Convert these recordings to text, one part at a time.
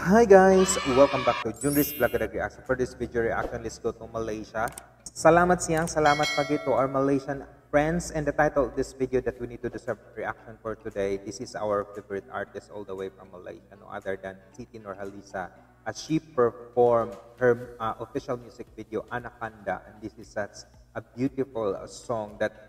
Hi guys! Welcome back to Junris Vlog Reaction. For this video reaction, let's go to Malaysia. Salamat siyang, salamat pagi to our Malaysian friends. And the title of this video that we need to deserve reaction for today, this is our favorite artist all the way from Malaysia, no other than Siti Nurhaliza. As she performed her official music video, Anaconda. And this is such a beautiful song that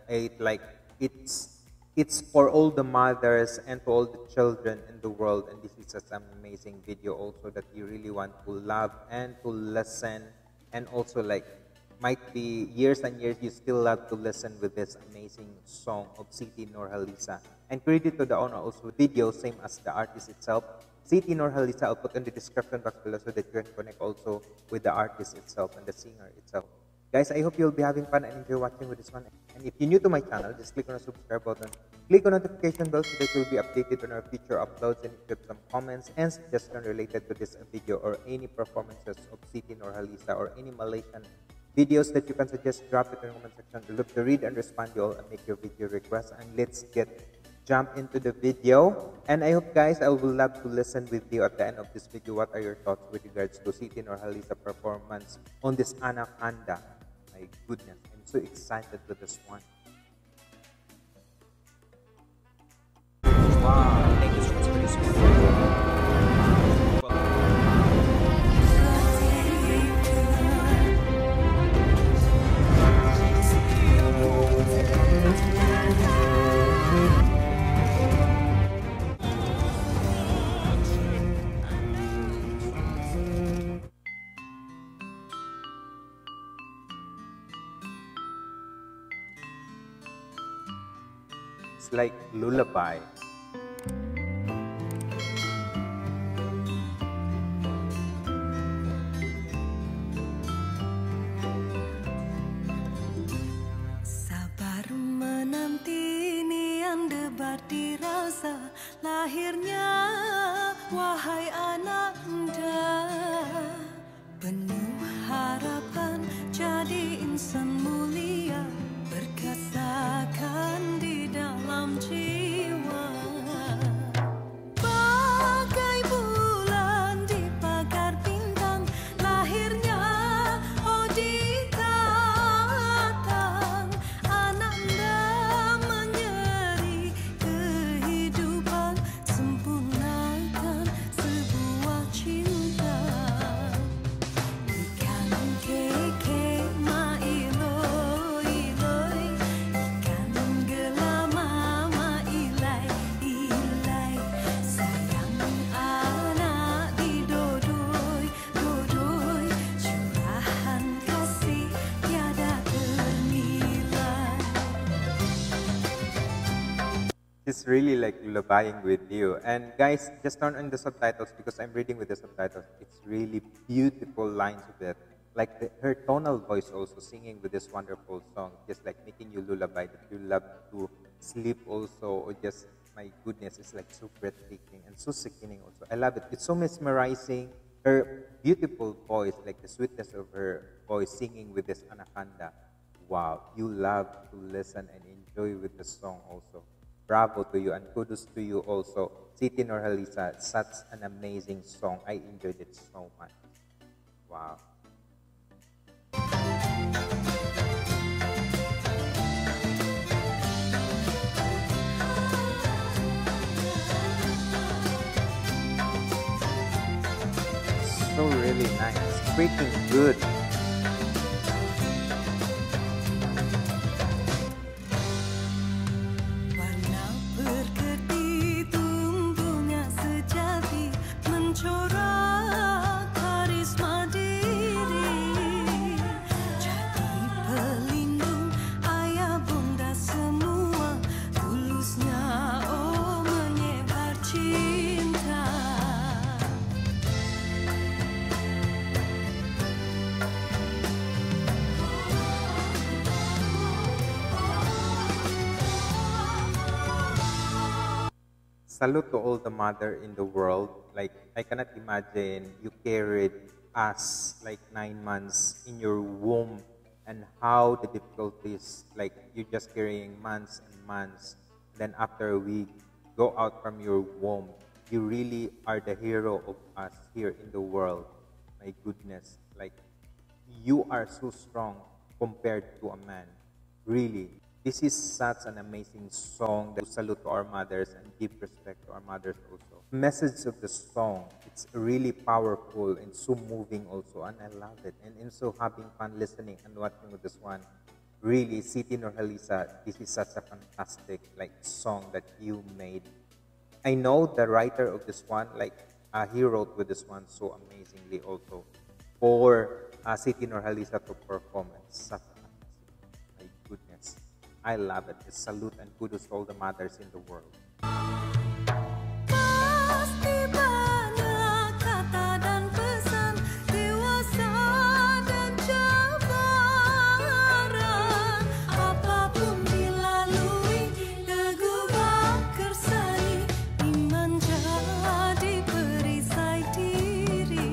it's for all the mothers and to all the children in the world, and this is just an amazing video also that you really want to love and to listen, and also like might be years and years you still love to listen with this amazing song of Siti Nurhaliza. And credit to the owner also video, same as the artist itself, Siti Nurhaliza. I'll put in the description box below so that you can connect also with the artist itself and the singer itself. Guys, I hope you'll be having fun and enjoy watching with this one. And if you're new to my channel, just click on the subscribe button. Click on notification bell so that you'll be updated on our future uploads. And if you have some comments and suggestions related to this video or any performances of Siti Nurhaliza or any Malaysian videos that you can suggest, drop it in the comment section. We'll love to read and respond to you all and make your video requests. And let's jump into the video. And I hope guys, I will love to listen with you at the end of this video. What are your thoughts with regards to Siti Nurhaliza performance on this Anaconda? My goodness, I'm so excited with this one. Wow, thank you so much for this one. It's like lullaby. Sabar menanti nian debar dirasa lahirnya wahai Ananda, penuh harapan jadi insan mulia berkasakan di dalam jiwa. Bagai bulan di pagar bintang lahirnya Odi datang. Ananda menyeri kehidupan, sempurnakan sebuah cinta. Ikan keke mailoi iloi, ikan gelama mailai ilai, sayang anak didodoi dodoi, curahan kasih tiada ternilai. It's really like lullabying with you. And guys, just turn on the subtitles because I'm reading with the subtitles. It's really beautiful lines of it. Like her tonal voice also singing with this wonderful song, just like making you lullaby that you love to sleep also, or just, my goodness, it's like so breathtaking and so sickening also. I love it. It's so mesmerizing. Her beautiful voice, like the sweetness of her voice singing with this Anaconda. Wow, you love to listen and enjoy with the song also. Bravo to you and kudos to you also. Siti Nurhaliza, such an amazing song. I enjoyed it so much. Wow. So really nice. Freaking good. Warna berkedip tumbuhnya sejati, mencorak karisma diri, jadi pelindung ayah bunda semua, tulusnya oh menyebar cinta. Salute to all the mother in the world. Like, I cannot imagine you carried us like 9 months in your womb, and how the difficulties, like you're just carrying months and months. Then after we go out from your womb, you really are the hero of us here in the world. My goodness, like you are so strong compared to a man. Really, this is such an amazing song that salute to our mothers and give respect to our mothers also. The message of the song, it's really powerful and so moving also, and I love it. And so having fun listening and watching with this one. Really, Siti Nurhaliza, this is such a fantastic like song that you made. I know the writer of this one, like he wrote with this one so amazingly also for Siti Nurhaliza to perform. It's such a fantastic. My goodness, I love it. Salute and kudos to all the mothers in the world. Pasti banyak kata dan pesan dewasa dan cabaran, apapun dilalui teguh kersani, iman jadi perisai diri.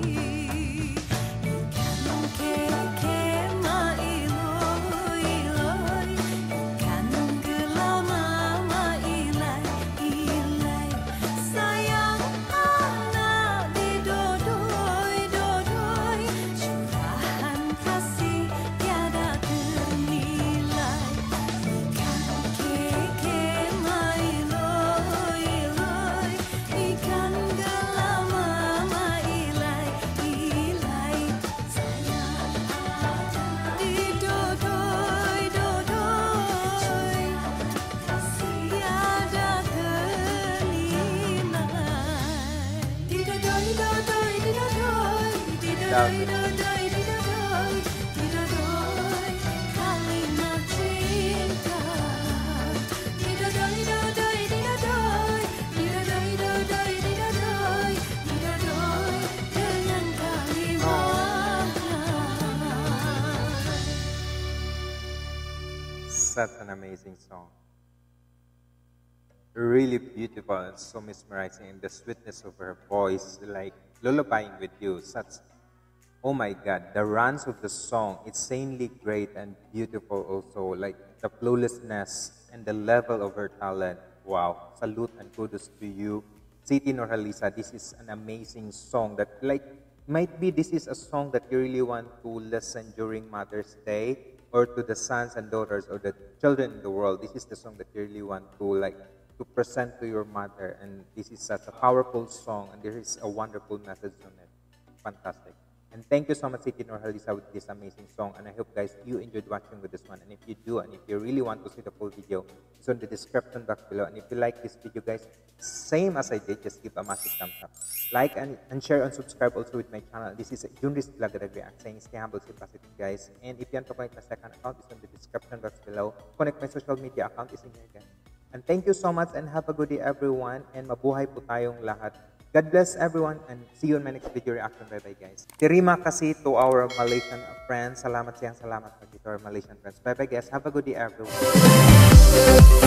Ikan keke ma iloi iloi, ikan gelama ma ilai ilai, sayang anak didodoi dodoi, curahan kasih tiada ternilai. Ikan keke ma iloi iloi, ikan gelama ma ilai ilai, sayang anak didodoi dodoi, tiada ternilai. Didodoi dodoi didodoi, didodoi dodoi didodoi, didodoi kalimat cinta. Didodoi dodoi didodoi, didodoi dodoi didodoi, didodoi dengan kalimat. Such an amazing song. Really beautiful and so mesmerizing, and the sweetness of her voice, like lullabying with you. Such, oh my God, the runs of the song, it's insanely great and beautiful also. Like the flawlessness and the level of her talent. Wow, salute and kudos to you, Siti Nurhaliza. This is an amazing song that, like, might be this is a song that you really want to listen during Mother's Day or to the sons and daughters or the children in the world. This is the song that you really want to like to present to your mother, and this is such a powerful song, and there is a wonderful message on it. Fantastic. And thank you so much, Siti Nurhaliza, with this amazing song. And I hope, guys, you enjoyed watching with this one. And if you do, and if you really want to see the full video, it's on the description box below. And if you like this video, guys, same as I did, just give a massive thumbs up. Like and share and subscribe also with my channel. This is Junris Vlog that React, saying stay humble, stay positive, guys. And if you want to connect my second account, it's on the description box below. Connect my social media account is in here, guys. And thank you so much, and have a good day, everyone. And mabuhay po tayong lahat. God bless everyone, and see you in my next video reaction. Bye-bye, guys. Terima kasih to our Malaysian friends. Salamat to our Malaysian friends. Bye-bye, guys. Have a good day, everyone.